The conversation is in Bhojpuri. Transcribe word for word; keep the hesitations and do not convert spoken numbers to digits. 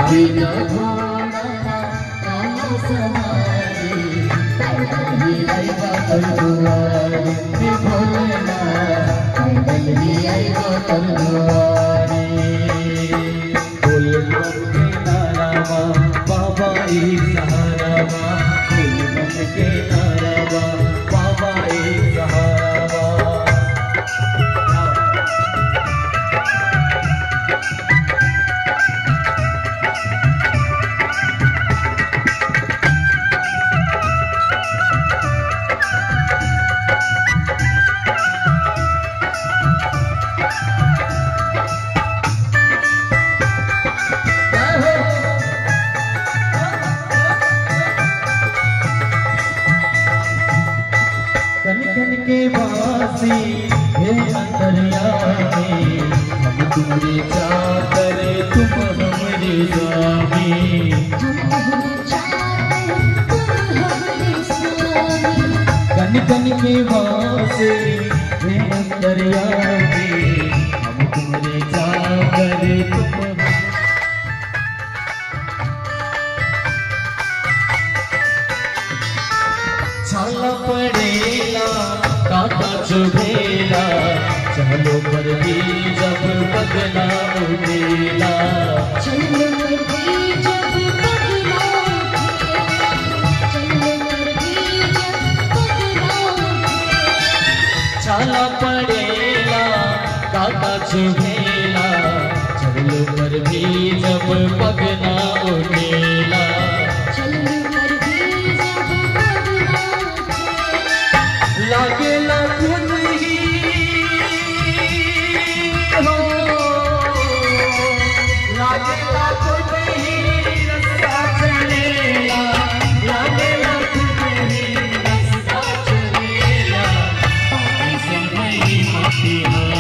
कभी न भूलना काया समारी कभी आईबा तर दुआरी हे भोलेना कभी आईबा तर दुआरी बोल बम के नारावा बाबा एक सहारावा बोल बम के नारावा बाबा एक सहारावा कन कन के वासी हे अंतर्यामी हम तुम्हारे चाकर तुम हमारे स्वामी कन कन के वासी हे अंतर्यामी हम तुम्हारे चाकर तुम छाला पड़ेला काका चुभेला चलो पर भी जब बदला उठेला चलो पर भी जब बदला चलो पर भी जब बदला छाला पड़ेला काका चुभेला चलो पर भी जब बदला उठेला लागेला खुद ही हो लागेला खुद ही रास्ता चलेला लागेला खुद ही रास्ता चलेला पानी से नहीं होती है